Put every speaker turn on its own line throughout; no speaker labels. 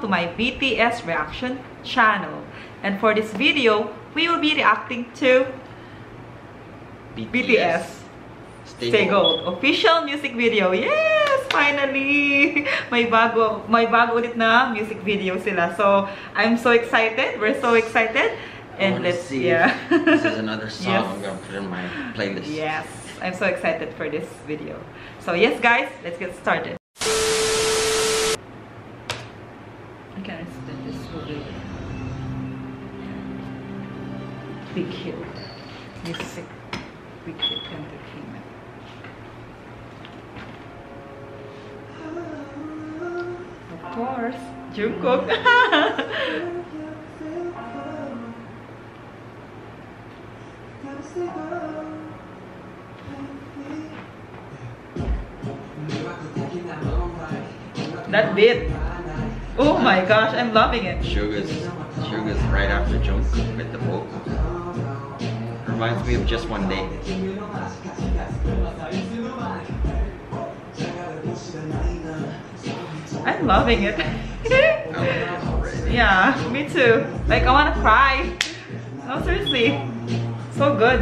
to my BTS reaction channel. And for this video, we will be reacting to BTS Stay Gold official music video. Yes, finally. May bago ulit na music video sila. So, I'm so excited. We're so excited. And let's
see.
Yeah.
This is another song
Yes.
I'm gonna put in my playlist.
Yes, I'm so excited for this video. So yes, guys, let's get started. I can understand this will be big hit music, big hit entertainment. Of course, Jungkook. That beat. Oh my gosh, I'm loving it.
Sugar's right after Jungkook with the vocal. Reminds me of Just One Day.
I'm loving it.
I love it already.
Yeah, me too. Like I wanna cry. No, seriously. So good.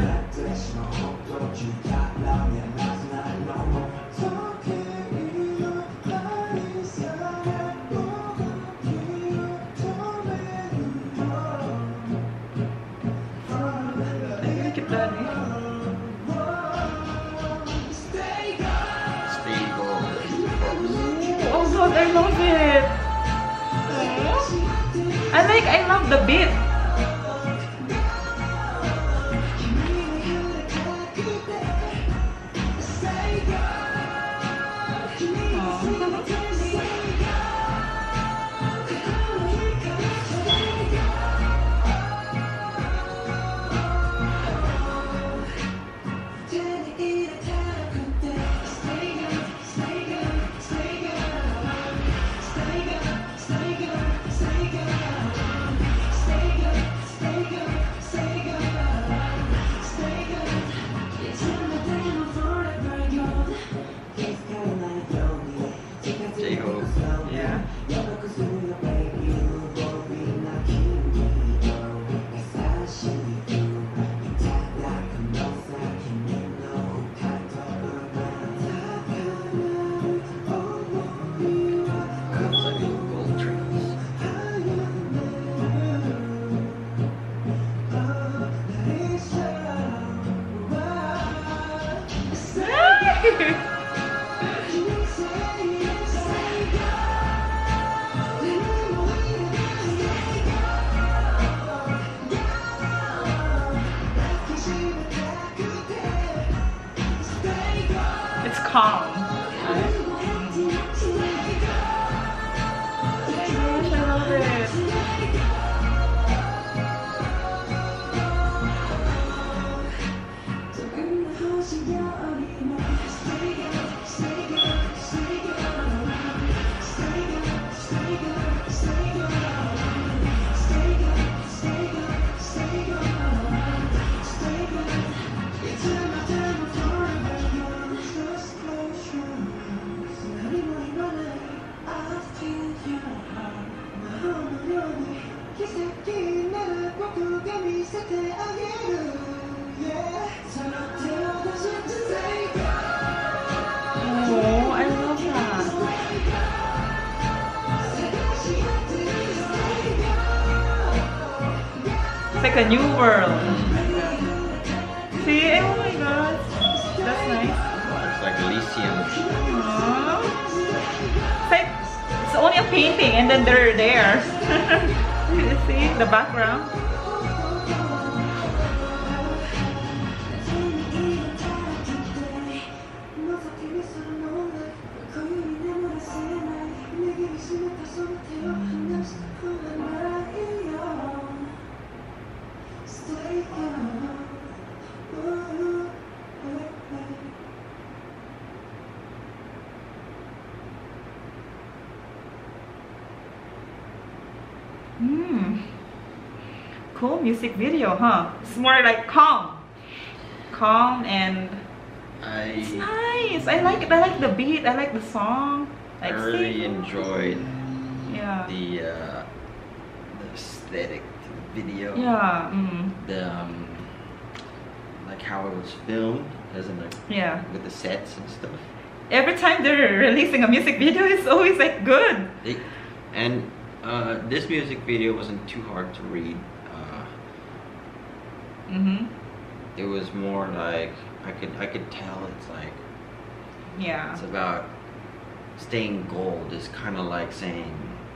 Oh god, I love it. I love the beat. Yeah. It's calm. Oh my gosh, I love it. Oh, I love that. It's like a new world. See? Oh my god. That's nice.
It's like Elysium.
Aww. It's like, it's only a painting and then they're there. You see the background? Cool music video, huh? It's more like calm and it's nice. I like it. I like the beat. I like the song. Like,
I really enjoyed
Yeah.
The aesthetic to the video.
Yeah.
The like how it was filmed, isn't it?
Yeah.
With the sets and stuff.
Every time they're releasing a music video, it's always like good.
This music video wasn't too hard to read. It was more like I could tell it's like it's about staying gold. It's kind of like saying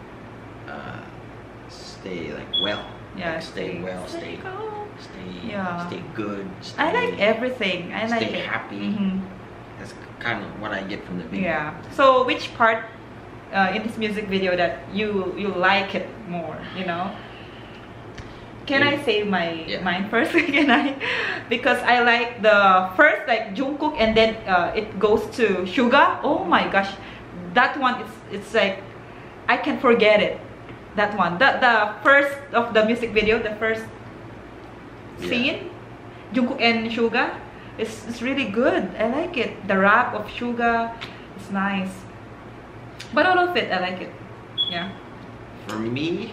stay like well.
Yeah,
like stay well,
stay gold.
Stay good.
I like everything. I like
stay
it.
happy. That's kind of what I get from the video.
Yeah. So which part in this music video that you like it more? You know. Can I say mine first? Can I? Because I like the first like Jungkook and then it goes to Suga. Oh my gosh, that one it's like I can forget it. That one, the first of the music video, the first scene, Jungkook and Suga, it's really good. I like it. The rap of Suga is nice, but all of it I like it. Yeah.
For me,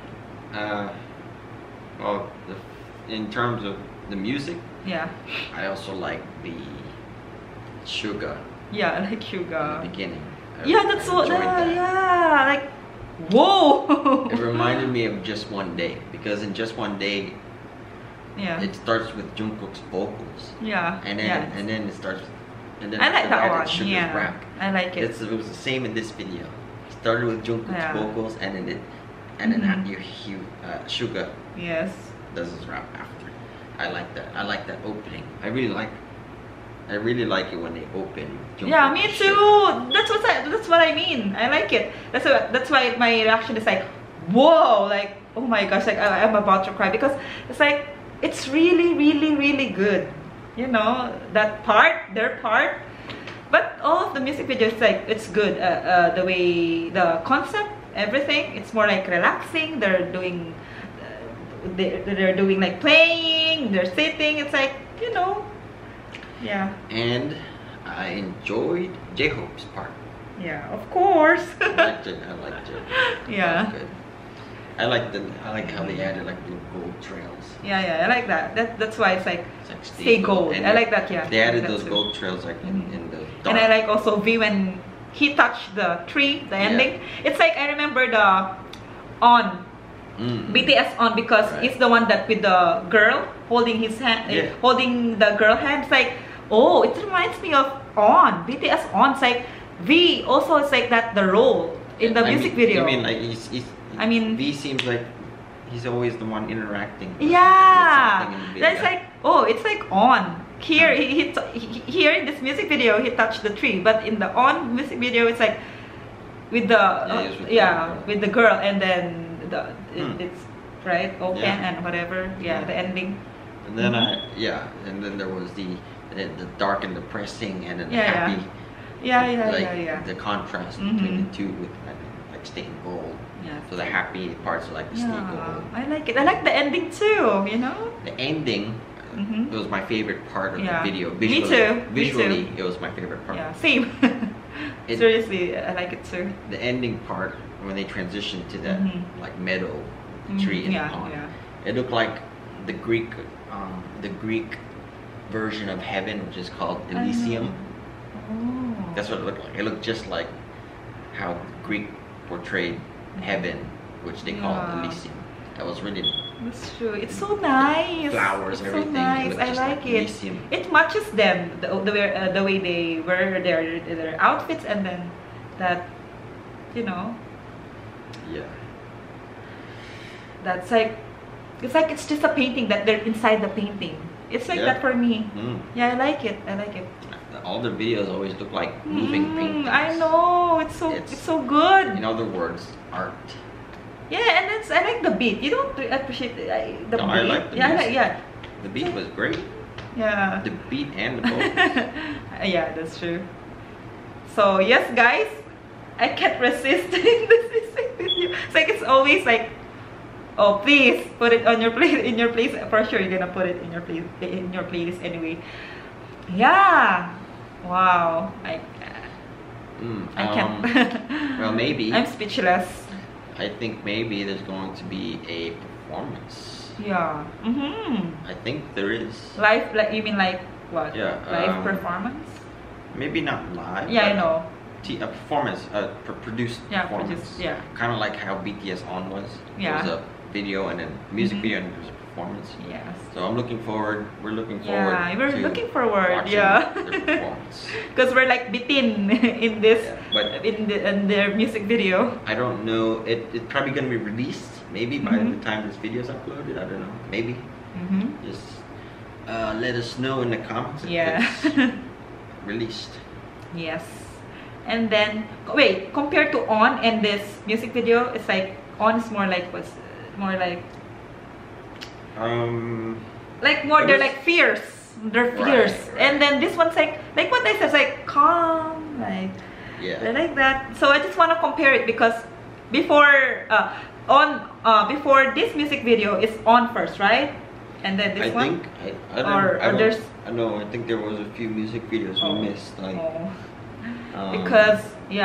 well, in terms of the music, I also like the Suga.
Yeah, I like Suga.
In the beginning.
That's what. Like, whoa.
It reminded me of Just One Day because in Just One Day, it starts with Jungkook's vocals.
Yeah.
And then it starts. And then
I like that one.
Suga's rap.
I like it.
It was the same in this video. It started with Jungkook's vocals and then Suga does his rap after. I like that. I like that opening. I really like it when they open.
Yeah, me too. That's what I mean. I like it. That's why my reaction is like, whoa, like oh my gosh, like I'm about to cry because it's like it's really, really, really good. You know that part, their part. But all of the music videos, like it's good. The way, the concept, everything. It's more like relaxing. They're doing like playing. They're sitting. It's like
And I enjoyed J-Hope's part.
Yeah, of course.
I liked it.
Yeah.
Good. I like how they added like little gold trails.
Yeah, I like that. That's why it's like stay gold.
And
I like that. Yeah.
They added those gold trails like in the dark.
And I like also V when he touched the tree, the ending. It's like I remember the On. BTS On because it's the one that with the girl holding his hand, holding the girl hand. It's like, oh, it reminds me of On. BTS On. It's like V also. It's like that the role in the music video.
You mean like V seems like he's always the one interacting.
That's like it's like On. Here here in this music video he touched the tree, but in the On music video it's like with the with the girl and then it's right open and whatever the ending.
And then and then there was the dark and depressing and then the happy. The contrast between the two with like staying gold. So the happy parts are like the stay gold.
I like it. I like the ending too. You know.
The ending. It was my favorite part of the video.
Me too.
Visually, it was my favorite part.
Yeah, same. Seriously, I like it too.
The ending part when they transitioned to that like meadow tree in the pond. It looked like the Greek version of heaven, which is called Elysium. That's what it looked like. It looked just like how Greek portrayed heaven, which they called Elysium. That was really.
That's true. It's so nice.
Flowers,
it's
everything.
So nice. I like it.
Elysium.
It matches them the way they wear their outfits and then that
Yeah.
That's like it's just a painting that they're inside the painting. It's like that for me. Yeah, I like it.
All the videos always look like moving paintings.
I know. It's so good.
In other words, art.
Yeah, and I like the beat. You don't appreciate the beat.
I like the beat. The beat was great.
Yeah.
The beat and the vocals.
Yeah, that's true. So yes, guys, I can't resist doing this music video. It's like it's always like, oh please put it on your in your place. For sure, you're gonna put it in your playlist anyway. Yeah. Wow. I can't.
Well, maybe.
I'm speechless.
I think maybe there's going to be a performance.
Yeah.
I think there is.
Live, like you mean like what?
Yeah.
Live performance?
Maybe not live.
Yeah, I know.
A performance, produced performance.
Produced, yeah.
Kind of like how BTS On was.
Yeah.
There was a video and then music video and there was a performance.
Yes.
So I'm looking forward. We're looking forward.
Yeah, we're looking forward.
Yeah. Their performance.
Because we're like bitin in this,
but
in their music video.
I don't know. It's probably gonna be released maybe by the time this video is uploaded. I don't know. Maybe. Just let us know in the comments if it's released.
Yes. And then wait, compared to On and this music video, it's like On is more like more like more they're like fierce. They're fierce. Right. And then this one's like what I said, it's like calm, like they're like that. So I just want to compare it because before before this music video is On first, right? And then this one.
I know. I think there was a few music videos we missed, like.
Because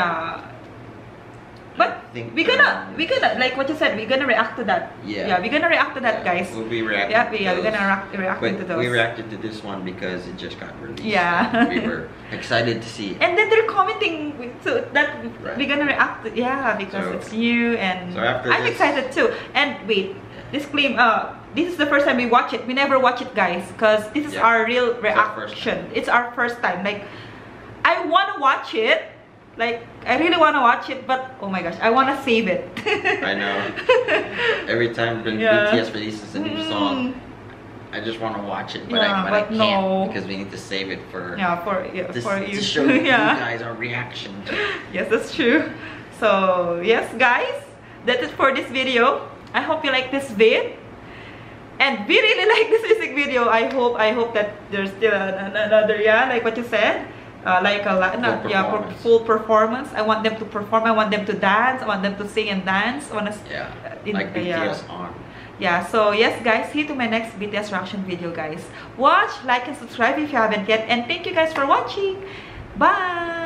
but we're gonna like what you said, we're gonna react to that. We're gonna react to that, guys.
We'll be reacting.
We're gonna react to those.
We reacted to this one because it just got released. We were excited to see it.
And then they're commenting so that we're gonna react to, because it's new and I'm excited too. And wait, disclaimer, this is the first time we watch it. We never watch it, guys, because this is our real reaction. It's our first time. Like, I want to watch it. Like, I really want to watch it, but oh my gosh, I want to save it.
I know. Every time BTS releases a new song, I just want to watch it, but I can't because we need to save it for you to show you guys our reaction.
Yes, that's true. So yes, guys, that's it for this video. I hope you like this vid. And we really like this music video. I hope that there's still another like what you said, like a full performance. I want them to perform. I want them to dance. I want them to sing and dance. I want to
like BTS On.
Yeah. So yes, guys, see you to my next BTS reaction video, guys. Watch, like, and subscribe if you haven't yet. And thank you guys for watching. Bye.